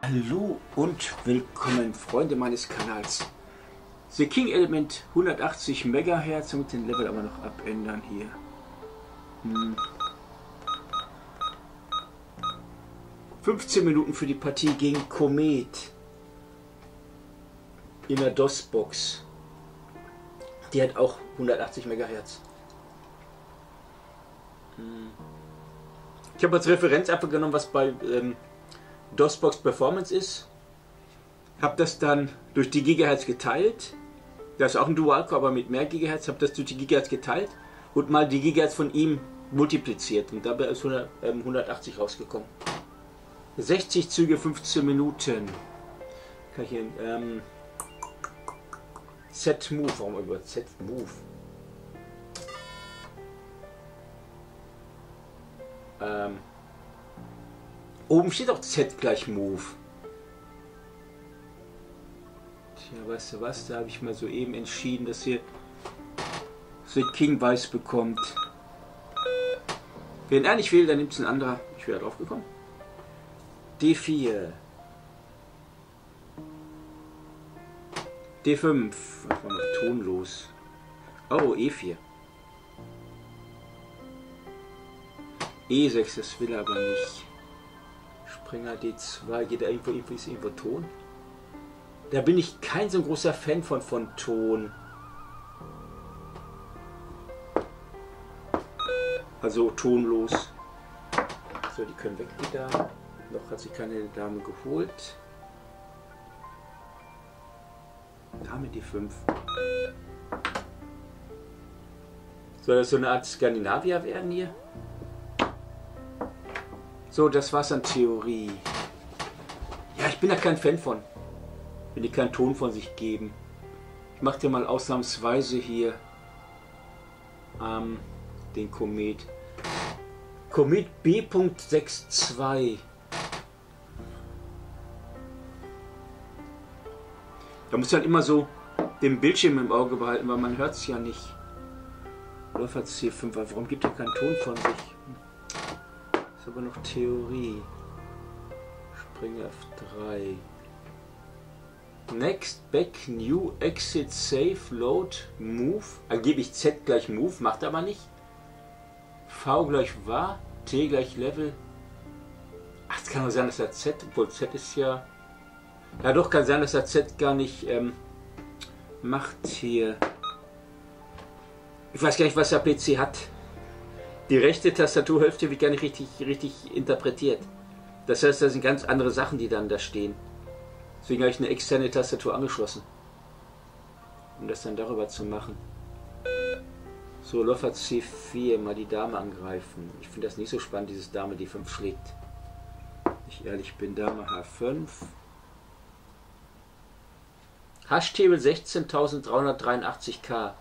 Hallo und willkommen, Freunde meines Kanals. The King Element 180 MHz und den Level aber noch abändern hier. 15 Minuten für die Partie gegen Komet in der DOS-Box. Die hat auch 180 MHz. Ich habe als Referenz einfach genommen, was bei DOS-Box Performance ist. Habe das dann durch die Gigahertz geteilt. Das ist auch ein Dual-Core, aber mit mehr Gigahertz. Habe das durch die Gigahertz geteilt und mal die Gigahertz von ihm multipliziert. Und dabei ist 180 rausgekommen. 60 Züge, 15 Minuten. Kann ich hier Z-Move, warum über Z-Move? Oben steht auch Z gleich Move. Tja, weißt du was, da habe ich mal soeben entschieden, dass hier The King weiß bekommt. Wenn er nicht will, dann nimmt es ein anderer. Ich wäre drauf gekommen. D4. D5. Was war noch tonlos? Oh, E4. E6, das will er aber nicht. Springer D2, geht da irgendwo, ist irgendwo Ton? Da bin ich kein so großer Fan von Ton. Also tonlos. So, die können weg, die Dame. Noch hat sich keine Dame geholt. Dame D5. Soll das so eine Art Skandinavier werden hier? So, das war's an Theorie. Ja, ich bin da kein Fan von, wenn die keinen Ton von sich geben. Ich mache dir mal ausnahmsweise hier den Komet. Komet B.62. Da muss man immer so den Bildschirm im Auge behalten, weil man hört es ja nicht. Läufer C5, warum gibt er keinen Ton von sich? Ist aber noch Theorie. Springer F3. Next, back, new, exit, save, load, move. Angeblich Z gleich move, macht aber nicht. V gleich war, T gleich Level. Ach, es kann doch sein, dass er Z, obwohl Z ist ja... Ja doch, kann sein, dass er Z gar nicht macht hier. Ich weiß gar nicht, was der PC hat. Die rechte Tastaturhälfte wird gar nicht richtig interpretiert. Das heißt, das sind ganz andere Sachen, die dann da stehen. Deswegen habe ich eine externe Tastatur angeschlossen, um das dann darüber zu machen. So, Läufer C4, mal die Dame angreifen. Ich finde das nicht so spannend, dieses Dame D5 schlägt. Wenn ich ehrlich bin, Dame H5. Hashtable 16.383K.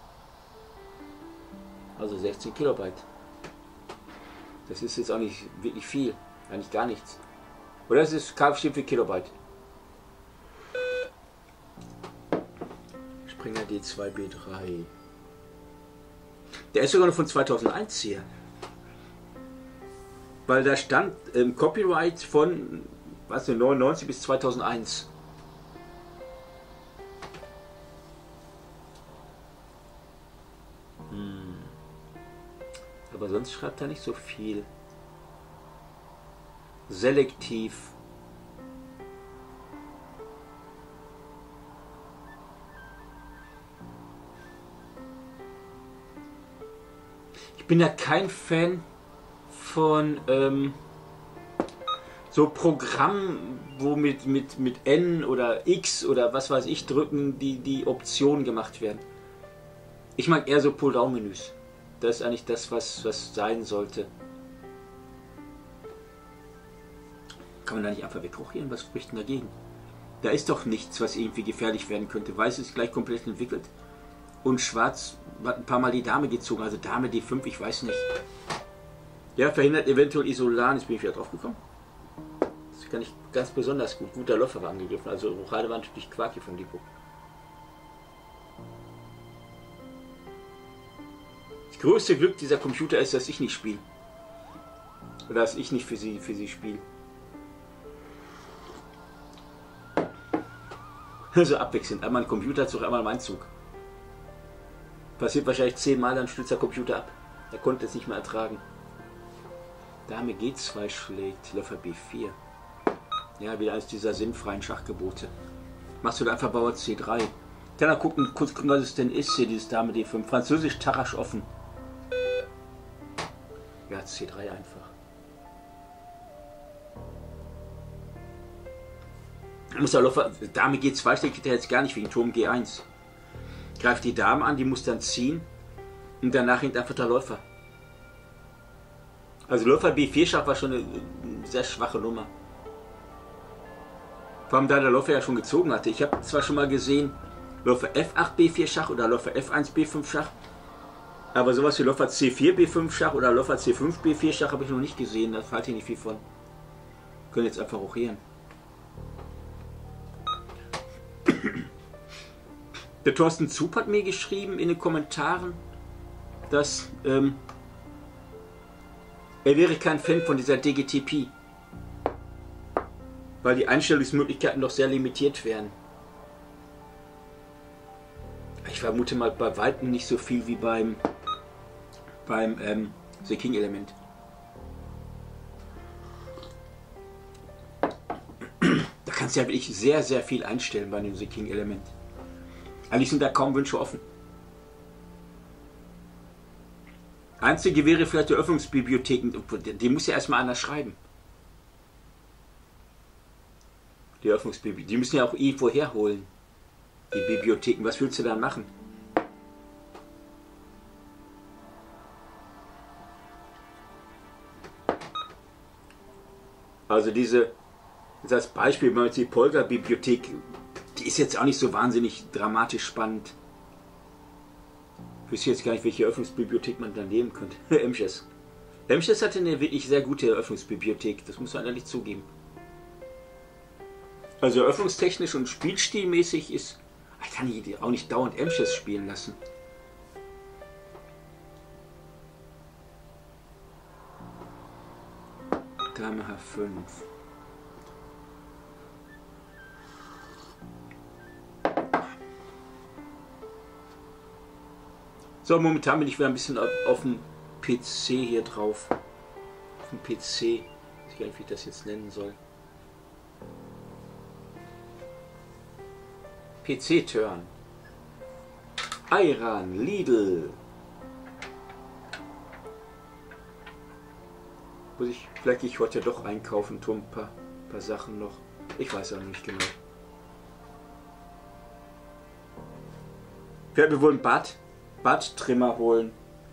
Also 16 Kilobyte. Das ist jetzt auch nicht wirklich viel. Eigentlich gar nichts. Oder es ist K steht für Kilobyte. Springer D2, B3. Der ist sogar noch von 2001 hier. Weil da stand Copyright von was, 99 bis 2001. Aber sonst schreibt er nicht so viel. Selektiv. Ich bin ja kein Fan von so Programmen, wo mit N oder X oder was weiß ich drücken, die Optionen gemacht werden. Ich mag eher so Pull-Down-Menüs. Das ist eigentlich das, was sein sollte. Kann man da nicht einfach wegkochieren? Was spricht denn dagegen? Da ist doch nichts, was irgendwie gefährlich werden könnte. Weiß ist gleich komplett entwickelt. Und Schwarz hat ein paar Mal die Dame gezogen. Also Dame D5, ich weiß nicht. Ja, verhindert eventuell Isolan. Jetzt bin ich wieder drauf gekommen. Das kann ich ganz besonders gut. Guter Läufer war angegriffen. Also Rochade war natürlich Quark hier vom Depot. Das größte Glück dieser Computer ist, dass ich nicht spiele. Oder dass ich nicht für sie spiele. Also abwechselnd. Einmal ein Computerzug, einmal mein Zug. Passiert wahrscheinlich 10-mal, dann stürzt der Computer ab. Er konnte es nicht mehr ertragen. Dame G2 schlägt, Läufer B4. Ja, wieder eines dieser sinnfreien Schachgebote. Machst du da einfach Bauer C3. Dann mal gucken, kurz gucken, was es denn ist hier, dieses Dame D5. Französisch Tarasch offen. Ja, C3 einfach. Muss der Läufer, Dame G2 steht er jetzt gar nicht wegen Turm G1. Greift die Dame an, die muss dann ziehen und danach hängt einfach der Läufer. Also Läufer B4 Schach war schon eine sehr schwache Nummer. Vor allem da der Läufer ja schon gezogen hatte. Ich habe zwar schon mal gesehen, Läufer F8 B4 Schach oder Läufer F1 B5 Schach, aber sowas wie Läufer C4 B5 Schach oder Läufer C5 B4 Schach habe ich noch nicht gesehen, da halte ich nicht viel von. Können jetzt einfach rochieren. Der Thorsten Zup hat mir geschrieben in den Kommentaren, dass er wäre kein Fan von dieser DGTP, weil die Einstellungsmöglichkeiten doch sehr limitiert wären. Ich vermute mal bei weitem nicht so viel wie beim The King Element. Da kannst du ja wirklich sehr, sehr viel einstellen bei dem The King Element. Eigentlich sind da kaum Wünsche offen. Einzige wäre vielleicht die Öffnungsbibliotheken, die muss ja erstmal einer schreiben. Die Öffnungsbibliotheken, die müssen ja auch irgendwo herholen. Die Bibliotheken, was willst du da machen? Also diese, als Beispiel, wenn man jetzt die Polgar-Bibliothek, die ist jetzt auch nicht so wahnsinnig dramatisch spannend. Ich wüsste jetzt gar nicht, welche Öffnungsbibliothek man dann nehmen könnte. MChess. MChess hatte eine wirklich sehr gute Öffnungsbibliothek, das muss man ehrlich zugeben. Also öffnungstechnisch und spielstilmäßig ist, ich kann die auch nicht dauernd MChess spielen lassen. Dame H5. So, momentan bin ich wieder ein bisschen auf dem PC hier drauf. Auf dem PC. Ich weiß gar nicht, wie ich das jetzt nennen soll. PC-Turn. Iran, Lidl. Muss ich, vielleicht gehe ich heute doch einkaufen, tue ein paar Sachen noch. Ich weiß auch nicht genau. Ich werde mir wohl einen Barttrimmer holen.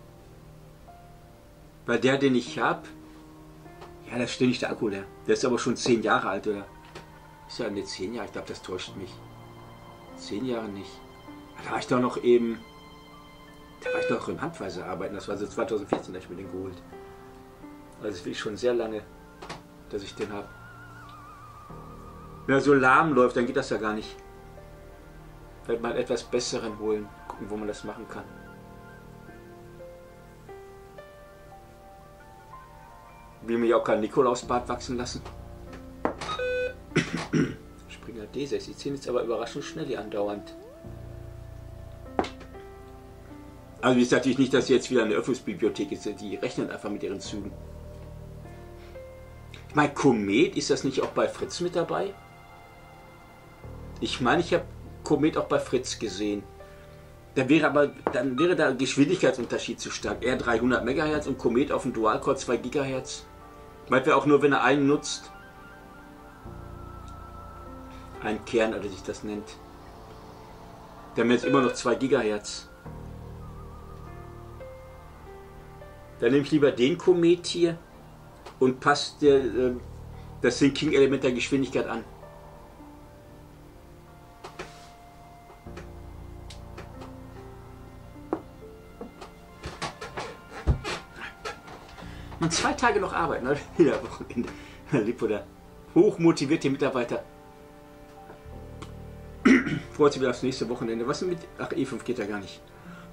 Weil der, den ich habe, ja, da ist ständig der Akku leer. Der ist aber schon 10 Jahre alt, oder? Ist ja nicht 10 Jahre, ich glaube, das täuscht mich. 10 Jahre nicht. Da war ich doch noch eben. Da war ich doch im Handweise arbeiten. Das war so 2014, da habe ich mir den geholt. Also das will ich schon sehr lange, dass ich den habe. Wenn er so lahm läuft, dann geht das ja gar nicht. Vielleicht mal einen etwas besseren holen. Gucken, wo man das machen kann. Will mir ja auch kein Nikolausbart wachsen lassen. Springer D6. Die ziehen jetzt aber überraschend schnell hier andauernd. Also ist natürlich nicht, dass jetzt wieder eine Öffnungsbibliothek ist. Die rechnen einfach mit ihren Zügen. Ich meine, Komet, ist das nicht auch bei Fritz mit dabei? Ich meine, ich habe Komet auch bei Fritz gesehen. Dann wäre der Geschwindigkeitsunterschied zu stark. Er 300 MHz und Komet auf dem Dualcore 2 GHz. Meint er auch nur, wenn er einen nutzt. Ein Kern, oder sich das nennt. Der haben jetzt immer noch 2 GHz. Dann nehme ich lieber den Komet hier und passt das King-Element der Geschwindigkeit an. Man 2 Tage noch arbeiten, oder? Wieder Wochenende. Lipo, der hochmotivierte Mitarbeiter. Freut sich wieder aufs nächste Wochenende. Was denn mit. Ach, E5 geht ja gar nicht.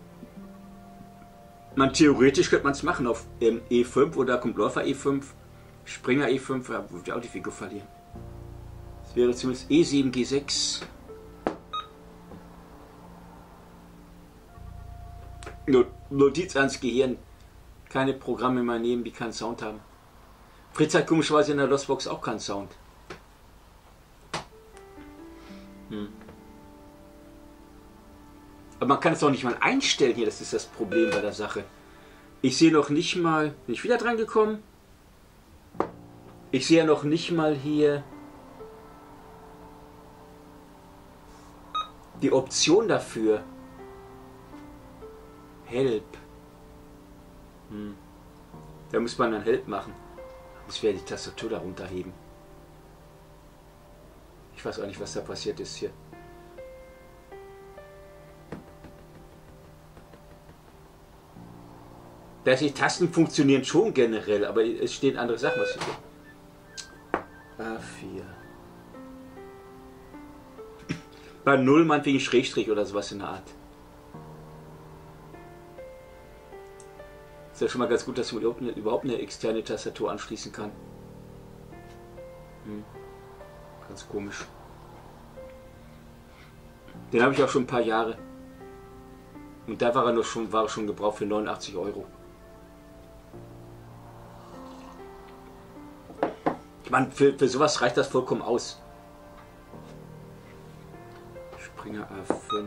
Theoretisch könnte man es machen auf E5 oder kommt Läufer E5, Springer E5, ja, würde ich auch die Figur verlieren. Das wäre zumindest E7, G6. Notiz ans Gehirn. Keine Programme mehr nehmen, die keinen Sound haben. Fritz hat komischerweise in der Lostbox auch keinen Sound. Aber man kann es auch nicht mal einstellen hier, das ist das Problem bei der Sache. Ich sehe noch nicht mal, bin ich wieder dran gekommen? Ich sehe ja noch nicht mal hier die Option dafür. Help. Da muss man dann Help machen. Muss wieder die Tastatur darunter heben. Ich weiß auch nicht, was da passiert ist hier. Die Tasten funktionieren schon generell, aber es stehen andere Sachen. Was hier A4. Bei 0 meinetwegen Schrägstrich oder sowas in der Art. Ist ja schon mal ganz gut, dass man überhaupt eine externe Tastatur anschließen kann. Ganz komisch. Den habe ich auch schon ein paar Jahre. Und da war er schon gebraucht für 89 €. Ich meine, für sowas reicht das vollkommen aus. Springer A5.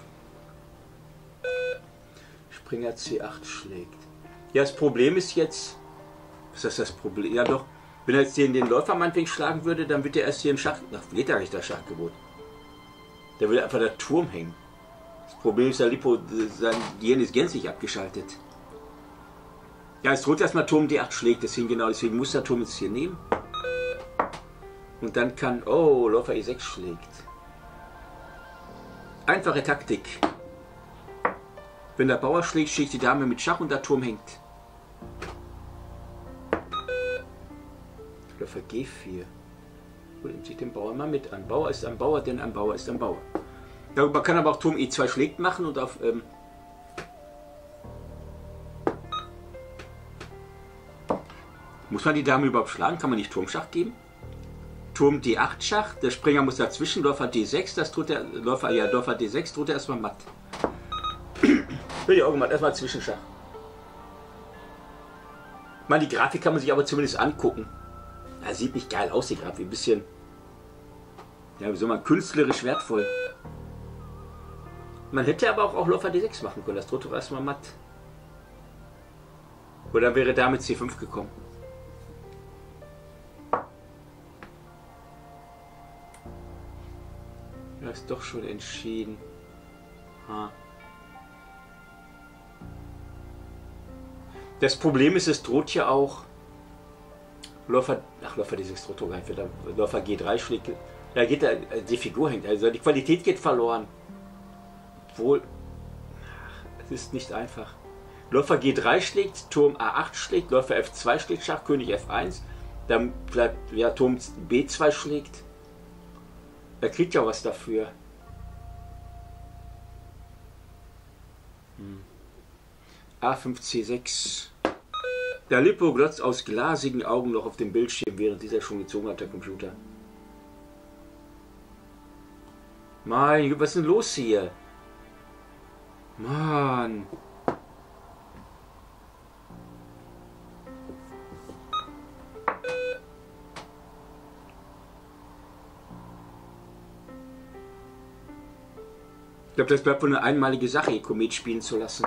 Springer C8 schlägt. Ja, das Problem ist jetzt... Was ist das Problem? Ja doch, wenn er jetzt den Läufer meinetwegen schlagen würde, dann wird er erst hier im Schach... Ach, geht ja nicht, das Schachgebot. Da würde einfach der Turm hängen. Das Problem ist, der Lipo, sein Gehirn ist gänzlich abgeschaltet. Ja, es droht erstmal Turm D8 schlägt, deswegen muss der Turm jetzt hier nehmen. Und dann kann... Oh, Läufer E6 schlägt. Einfache Taktik. Wenn der Bauer schlägt, schlägt die Dame mit Schach und der Turm hängt. Läufer G4. Und nimmt sich den Bauer mal mit an. Bauer ist ein Bauer, denn ein Bauer ist ein Bauer. Ja, man kann aber auch Turm E2 schlägt machen und auf... muss man die Dame überhaupt schlagen? Kann man nicht Turmschach geben? Turm D8 Schach, der Springer muss dazwischen, Läufer D6, das tut der Läufer D6 tut er erstmal matt. Will ich auch gemacht, erstmal Zwischenschach. Ich meine, die Grafik kann man sich aber zumindest angucken. Ja, sieht nicht geil aus, die Grafik, ein bisschen, ja, wie soll man, künstlerisch wertvoll. Man hätte aber auch Läufer D6 machen können, das droht doch erstmal matt. Oder wäre Dame C5 gekommen. Ja, ist doch schon entschieden. Das Problem ist, es droht ja auch Läufer D6 droht doch gar nicht, Läufer G3 schlägt, da geht die Figur hängt, also die Qualität geht verloren. Obwohl, es ist nicht einfach. Läufer G3 schlägt, Turm A8 schlägt, Läufer F2 schlägt Schach, König F1, dann bleibt, ja, Turm B2 schlägt. Er kriegt ja was dafür. A5 C6. Der Lipo glotzt aus glasigen Augen noch auf dem Bildschirm, während dieser schon gezogen hat, der Computer. Mein Gott, was ist denn los hier? Mann. Ich glaube, das bleibt wohl eine einmalige Sache, ihr Komet spielen zu lassen.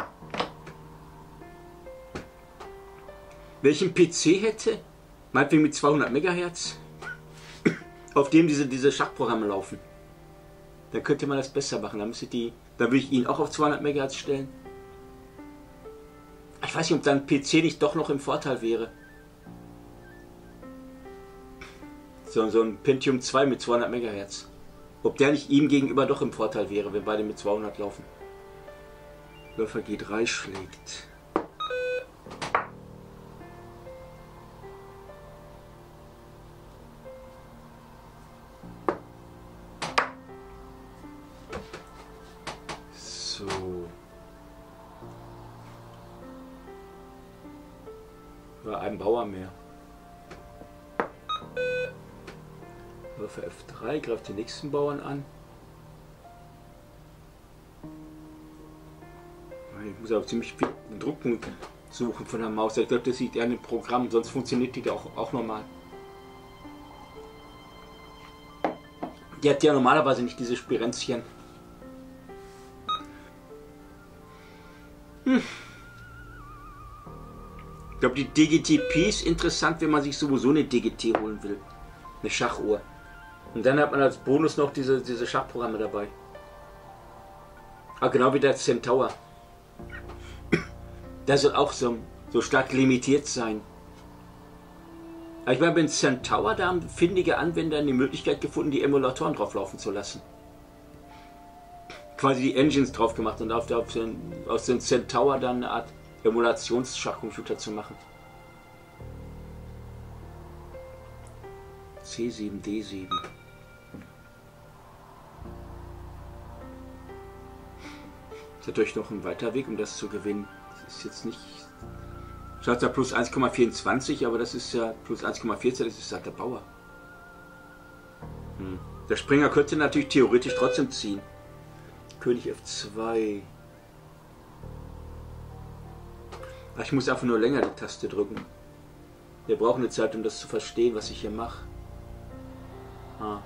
Wenn ich einen PC hätte, meinetwegen mit 200 MHz, auf dem diese Schachprogramme laufen, dann könnte man das besser machen. Dann würde ich ihn auch auf 200 MHz stellen. Ich weiß nicht, ob dann ein PC nicht doch noch im Vorteil wäre. So ein Pentium 2 mit 200 MHz. Ob der nicht ihm gegenüber doch im Vorteil wäre, wenn beide mit 200 laufen. Läufer G3 schlägt. So. War ein Bauer mehr. Läufer F3 greift den nächsten Bauern an. muss aber ziemlich viel Drucken suchen von der Maus. Ich glaube, das liegt eher in dem Programm, sonst funktioniert die da auch normal. Die hat ja normalerweise nicht diese Spirenzchen. Ich glaube, die DGTP ist interessant, wenn man sich sowieso eine DGT holen will. Eine Schachuhr. Und dann hat man als Bonus noch diese Schachprogramme dabei. Ah, genau wie der Centaur. Der soll auch so stark limitiert sein. Aber ich meine, bei Centaur, da haben findige Anwender die Möglichkeit gefunden, die Emulatoren drauflaufen zu lassen. Quasi die Engines drauf gemacht und aus dem Centaur dann eine Art Emulationsschachcomputer zu machen. C7, D7. Das ist natürlich noch ein weiter Weg, um das zu gewinnen. Das ist jetzt nicht... Statt da plus 1,24, aber das ist ja plus 1,14, das ist halt der Bauer. Der Springer könnte natürlich theoretisch trotzdem ziehen. König F2. Ach, ich muss einfach nur länger die Taste drücken. Wir brauchen eine Zeit, um das zu verstehen, was ich hier mache. Ah.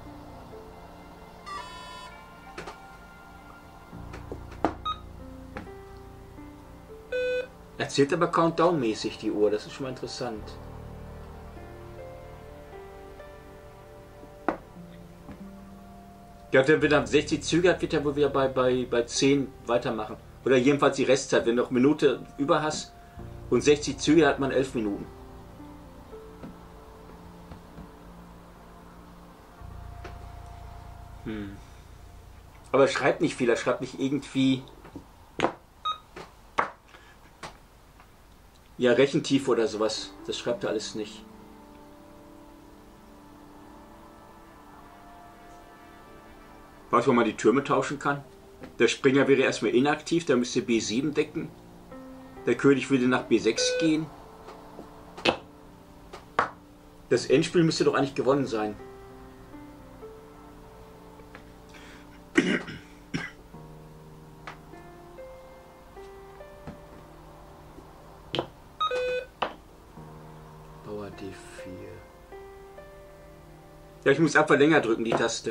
Erzählt aber Countdown-mäßig die Uhr, das ist schon mal interessant. Ich glaube, wenn er 60 Züge hat, wird er wohl wieder bei 10 weitermachen. Oder jedenfalls die Restzeit. Wenn du noch eine Minute über hast und 60 Züge, hat man 11 Minuten. Aber er schreibt nicht viel, er schreibt nicht irgendwie... Ja, Rechentiefe oder sowas. Das schreibt er alles nicht. Weiß, wo man die Türme tauschen kann. Der Springer wäre erstmal inaktiv, der müsste B7 decken. Der König würde nach B6 gehen. Das Endspiel müsste doch eigentlich gewonnen sein. Bauer D4. Ja, ich muss einfach länger drücken, die Taste.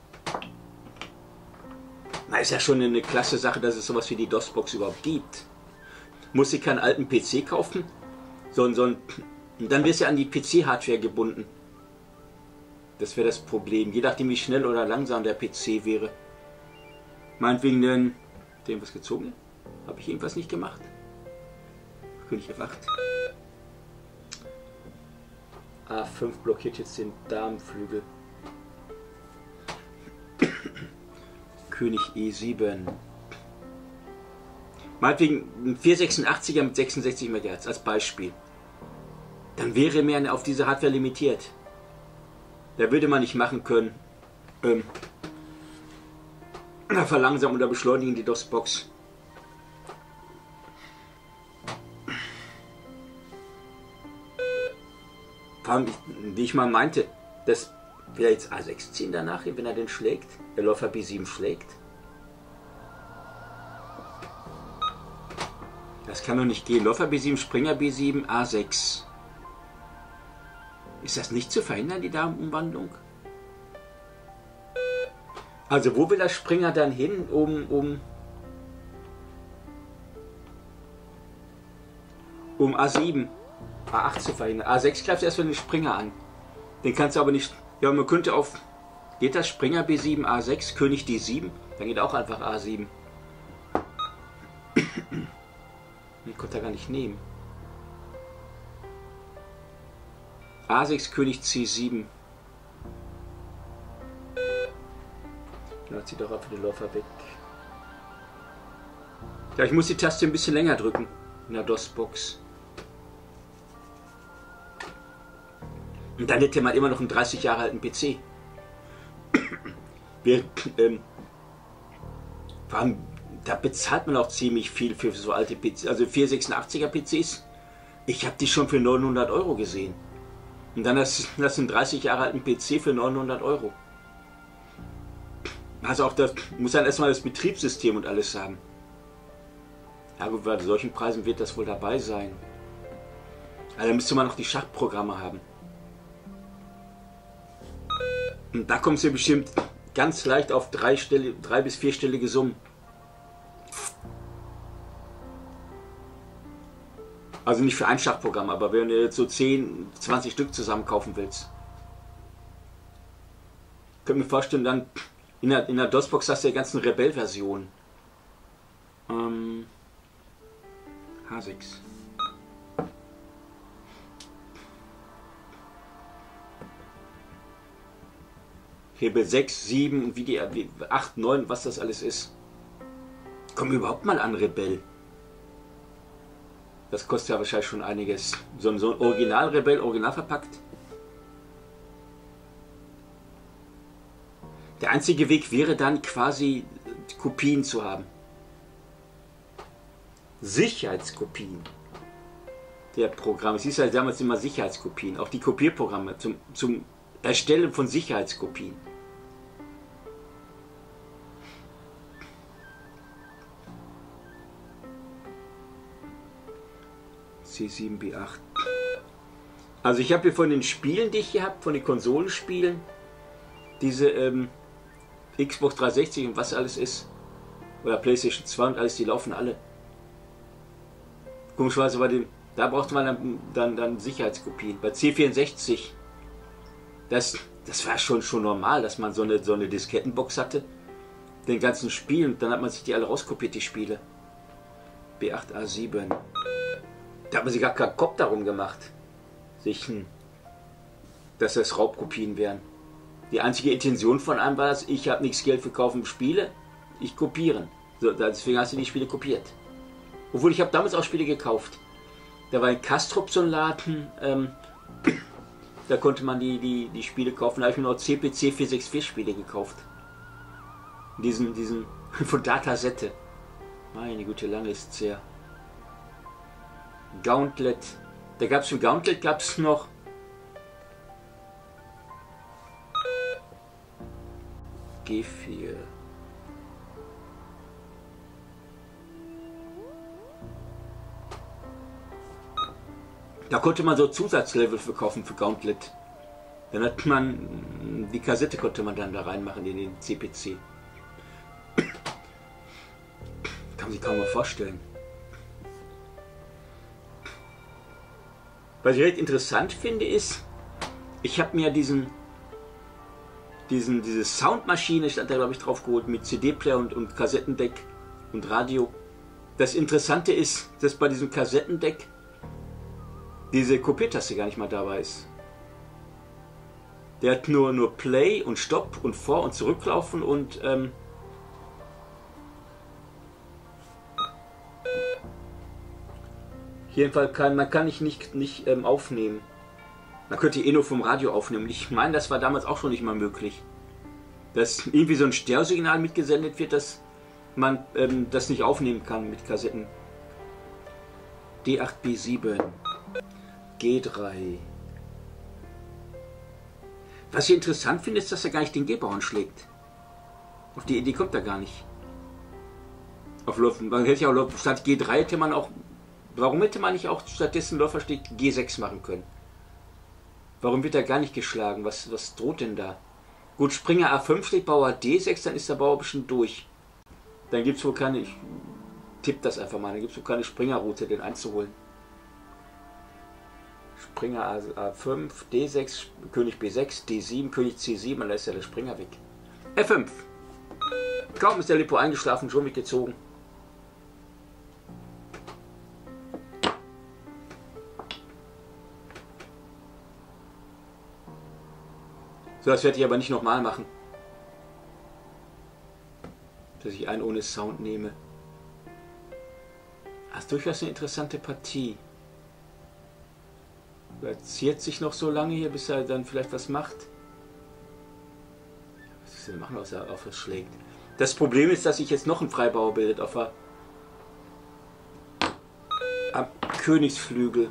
Na, ist ja schon eine klasse Sache, dass es sowas wie die DOS-Box überhaupt gibt. Muss ich keinen alten PC kaufen, sondern dann wäre es ja an die PC-Hardware gebunden. Das wäre das Problem, je nachdem wie schnell oder langsam der PC wäre. Meinetwegen den was gezogen? Habe ich irgendwas nicht gemacht? König F8. A5 blockiert jetzt den Damenflügel. König E7. Meinetwegen ein 486er mit 66 MHz als Beispiel. Dann wäre mehr auf diese Hardware limitiert. Da würde man nicht machen können. Verlangsamen oder beschleunigen die DOS-Box. Wie ich mal meinte, dass wir jetzt A6 ziehen danach, wenn er den schlägt. Der Läufer B7 schlägt. Das kann doch nicht gehen. Läufer B7, Springer B7, A6. Ist das nicht zu verhindern, die Damenumwandlung? Also wo will der Springer dann hin, um A7, A8 zu verhindern? A6 greift erst für den Springer an. Den kannst du aber nicht... Ja, man könnte auf... Geht das Springer B7, A6, König D7? Dann geht auch einfach A7. Ich konnte er gar nicht nehmen. A6, König C7. Ja, zieht doch einfach den Läufer weg. Ja, ich muss die Taste ein bisschen länger drücken in der DOS-Box. Und dann hätte man immer noch einen 30 Jahre alten PC. Da bezahlt man auch ziemlich viel für so alte PCs, also 486er PCs. Ich habe die schon für 900 € gesehen. Und dann das einen 30 Jahre alten PC für 900 €. Also auch das muss dann erstmal das Betriebssystem und alles haben. Ja gut, bei solchen Preisen wird das wohl dabei sein. Also da müsste man noch die Schachprogramme haben. Und da kommst du bestimmt ganz leicht auf 3 bis 4-stellige Summen. Also nicht für ein Schachprogramm, aber wenn du jetzt so 10, 20 Stück zusammen kaufen willst. Ich könnte mir vorstellen, dann in der DOS-Box hast du die ganzen Rebell-Versionen. H6. Hebel 6, 7 und wie 8, 9, was das alles ist. Komm überhaupt mal an Rebell. Das kostet ja wahrscheinlich schon einiges. So ein Original-Rebell, original verpackt. Der einzige Weg wäre dann quasi Kopien zu haben. Sicherheitskopien der Programme. Es hieß ja damals immer Sicherheitskopien. Auch die Kopierprogramme zum Erstellen von Sicherheitskopien. C7, B8. Also ich habe hier von den Spielen, die ich hier habe, von den Konsolenspielen, diese Xbox 360 und was alles ist, oder PlayStation 2 und alles, die laufen alle. Komischerweise da brauchte man dann Sicherheitskopien. Bei C64, das war schon normal, dass man so eine Diskettenbox hatte, den ganzen Spielen, und dann hat man sich die alle rauskopiert, die Spiele. B8A7. Da hat man sich gar keinen Kopf darum gemacht, dass das Raubkopien wären. Die einzige Intention von einem war, dass ich habe nichts Geld für kaufen Spiele, ich kopieren. So, deswegen hast du die Spiele kopiert. Obwohl ich habe damals auch Spiele gekauft. Da war in Kastrop so ein Laden, da konnte man die Spiele kaufen. Da habe ich mir noch CPC 464 Spiele gekauft. Diesen von Datasette. Meine Güte, lange ist es her. Gauntlet. Da gab es für Gauntlet noch G4. Da konnte man so Zusatzlevel verkaufen für Gauntlet. Dann hat man die Kassette konnte man dann da reinmachen in den CPC. Kann man sich kaum mal vorstellen. Was ich recht interessant finde ist, ich habe mir diese Soundmaschine, stand da glaube ich drauf geholt, mit CD-Player und Kassettendeck und Radio. Das Interessante ist, dass bei diesem Kassettendeck diese Kopiertaste gar nicht mal dabei ist. Der hat nur Play und Stopp und Vor- und Zurücklaufen und jedenfalls man kann nicht aufnehmen. Man könnte nur vom Radio aufnehmen. Ich meine, das war damals auch schon nicht mal möglich. Dass irgendwie so ein Stereosignal mitgesendet wird, dass man das nicht aufnehmen kann mit Kassetten. D8, B7, G3. Was ich interessant finde, ist, dass er gar nicht den G-Bauern schlägt. Auf die Idee kommt er gar nicht. Man hätte ja auch statt G3 hätte man auch. Warum hätte man nicht auch stattdessen Läufersteg G6 machen können? Warum wird er gar nicht geschlagen? Was droht denn da? Gut, Springer A5 schlägt Bauer D6, dann ist der Bauer bestimmt durch. Dann gibt es wohl keine, ich tippe das einfach mal, dann gibt es wohl keine Springerroute, den einzuholen. Springer A5, D6, König B6, D7, König C7, dann ist ja der Springer weg. F5. Kaum ist der Lipo eingeschlafen, schon mitgezogen. So, das werde ich aber nicht nochmal machen. Dass ich einen ohne Sound nehme. Das ist durchaus eine interessante Partie. Er ziert sich noch so lange hier, bis er dann vielleicht was macht. Was ist denn machen, was er auf was schlägt? Das Problem ist, dass sich jetzt noch ein Freibauer bildet auf der am Königsflügel.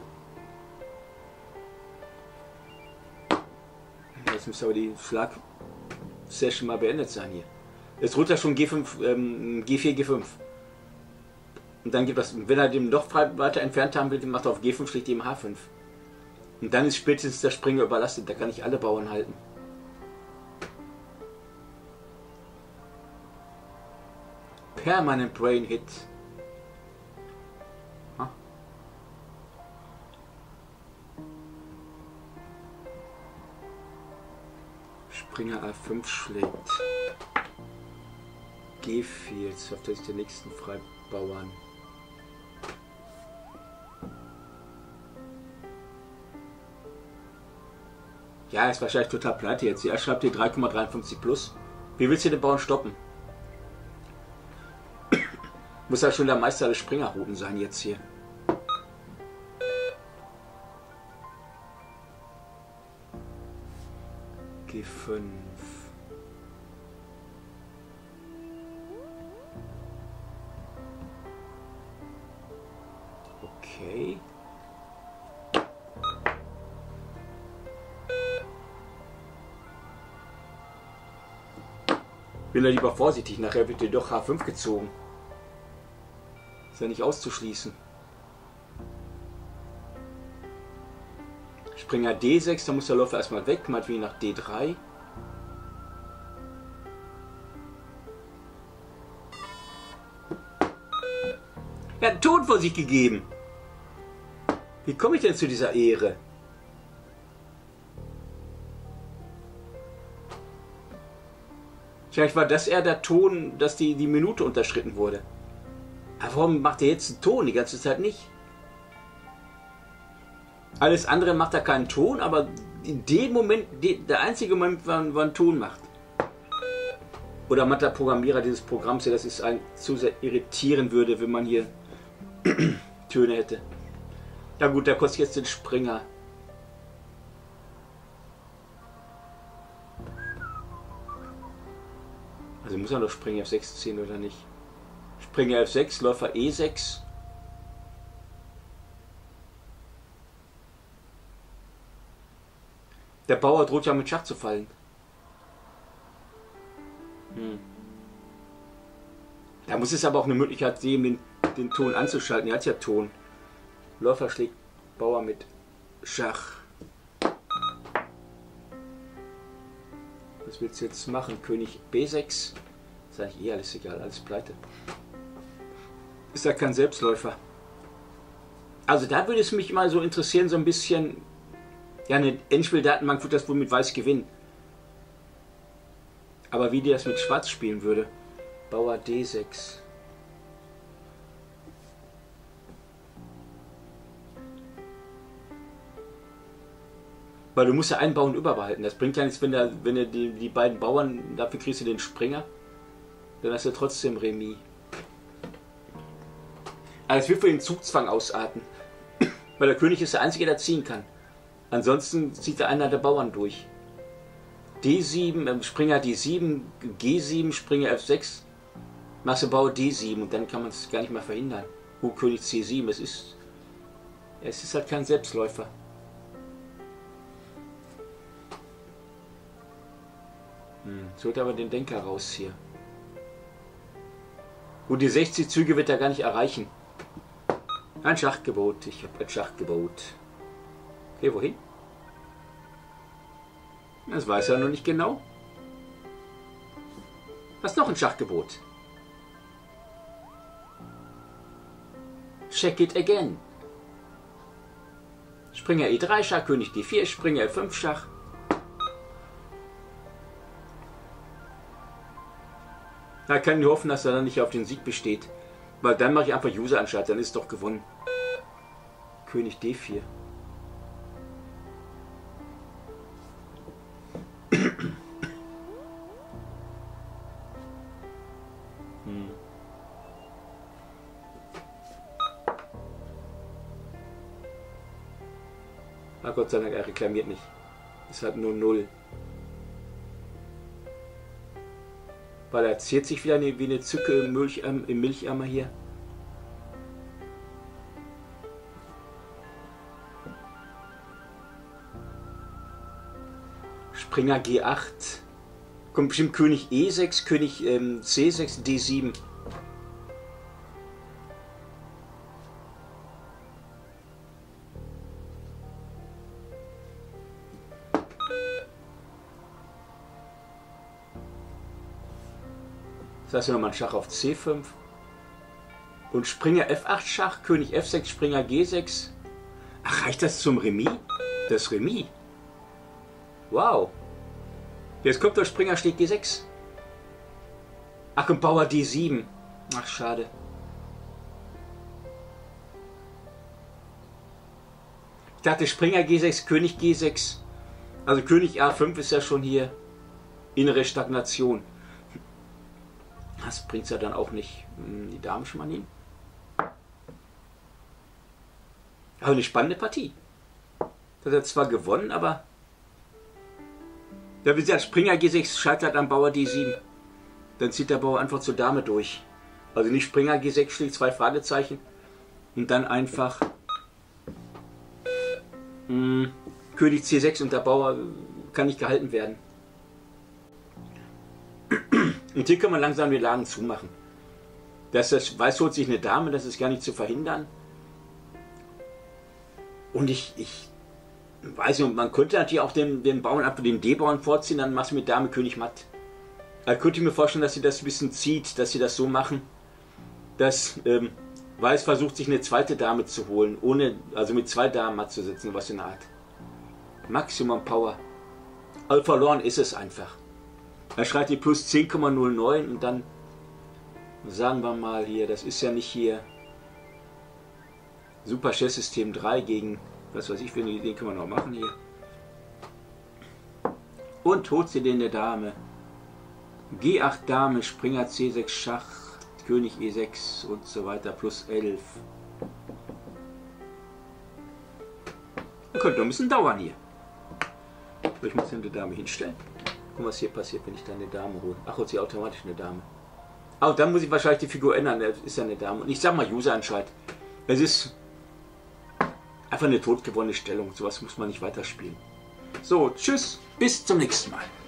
Jetzt müsste aber die Schlag-Session mal beendet sein hier. Jetzt ruht er schon G5, G4, G5. Und dann gibt das, wenn er den noch weiter entfernt haben will, dann macht er auf G5, schlägt ihm H5. Und dann ist spätestens der Springer überlastet, da kann ich alle Bauern halten. Permanent Brain Hit. Ha? Springer A5 schlägt. G4, jetzt schafft er sich den nächsten Freibauern. Ja, ist wahrscheinlich total pleite jetzt. Er schreibt hier 3,53 plus. Wie willst du den Bauern stoppen? Muss ja schon der Meister des Springerrouten sein jetzt hier. G5. Okay. Bin da lieber vorsichtig, nachher wird dir doch H5 gezogen. Ist ja nicht auszuschließen. Springer D6, da muss der Läufer erstmal weg, meinetwegen nach D3. Er hat einen Ton vor sich gegeben. Wie komme ich denn zu dieser Ehre? Vielleicht war das eher der Ton, dass die Minute unterschritten wurde. Aber warum macht er jetzt einen Ton die ganze Zeit nicht? Alles andere macht er keinen Ton, aber in dem Moment, der einzige Moment, wann ein Ton macht. Oder macht der Programmierer dieses Programms hier, dass es einen zu sehr irritieren würde, wenn man hier Töne hätte. Ja gut, der kostet jetzt den Springer. Also muss er doch Springer F6 ziehen oder nicht? Springer F6, Läufer E6. Der Bauer droht ja mit Schach zu fallen. Da muss es aber auch eine Möglichkeit geben, den Ton anzuschalten. Er hat ja Ton. Läufer schlägt Bauer mit Schach. Was willst du jetzt machen? König B6? Ist eigentlich eh alles egal, alles pleite. Ist ja kein Selbstläufer. Also da würde es mich mal so interessieren, so ein bisschen. Ja, eine Endspieldatenbank wird das wohl mit Weiß gewinnen. Aber wie die das mit Schwarz spielen würde. Bauer D6. Weil du musst ja einen Bauern überbehalten. Das bringt ja nichts, wenn du die beiden Bauern, dafür kriegst du den Springer. Dann hast du trotzdem Remis. Aber es wird für den Zugzwang ausarten. Weil der König ist der Einzige, der ziehen kann. Ansonsten zieht der einer der Bauern durch. D7, Springer D7, G7, Springer F6. Machst du Bauer D7 und dann kann man es gar nicht mehr verhindern. Gut, König C7, es ist halt kein Selbstläufer. Jetzt holt aber den Denker raus hier. Gut, die 60 Züge wird er gar nicht erreichen. Ein Schachgebot, ich habe ein Schachgebot. Okay, wohin? Das weiß er noch nicht genau. Was ist noch ein Schachgebot? Check it again. Springer E3 Schach, König D4, Springer F5 Schach. Da kann ich hoffen, dass er dann nicht auf den Sieg besteht. Weil dann mache ich einfach User-Anschalt, dann ist es doch gewonnen. König D4. Na Gott sei Dank, er reklamiert nicht. Es hat nur 0. Weil er ziert sich wieder wie eine Zücke im Milcheimer hier. Springer G8. Kommt bestimmt König E6, König C6, D7. lassen wir nochmal einen Schach auf C5. Und Springer F8 Schach, König F6, Springer G6. Ach, reicht das zum Remis? Das Remis. Wow. Jetzt kommt der Springer, steht G6. Ach, und Bauer D7. Ach, schade. Ich dachte Springer G6, König G6. Also König A5 ist ja schon hier innere Stagnation. Das bringt es ja dann auch nicht. Die Dame schon mal nehmen. Aber eine spannende Partie. Das hat er zwar gewonnen, aber ja, wie gesagt, Springer G6 scheitert am Bauer D7. Dann zieht der Bauer einfach zur Dame durch. Also nicht Springer G6 schlägt 2 Fragezeichen und dann einfach König C6 und der Bauer kann nicht gehalten werden. Und hier können wir langsam die Lagen zumachen. Das Weiß holt sich eine Dame, das ist gar nicht zu verhindern. Und ich weiß nicht, man könnte natürlich auch den Bauern ab den D-Bauern vorziehen, dann machst du mit Dame König matt. Da könnte ich mir vorstellen, dass sie das ein bisschen zieht, dass sie das so machen, dass Weiß versucht, sich eine zweite Dame zu holen, also mit 2 Damen matt zu setzen, was in der Art. Maximum Power. Also verloren ist es einfach. Er schreibt die plus 10,09 und dann sagen wir mal hier, das ist ja nicht hier Super Chess-System 3 gegen, was weiß ich, den können wir noch machen hier. Und holt sie den der Dame. G8 Dame, Springer C6 Schach, König E6 und so weiter, plus 11. Könnte noch ein bisschen dauern hier. So, ich muss dann die Dame hinstellen. Guck mal, was hier passiert, wenn ich dann eine Dame hole. Ach, holt sie automatisch eine Dame. Aber dann muss ich wahrscheinlich die Figur ändern, das ist ja eine Dame. Und ich sag mal User-Entscheid. Es ist einfach eine totgewonnene Stellung. Sowas muss man nicht weiterspielen. So, tschüss, bis zum nächsten Mal.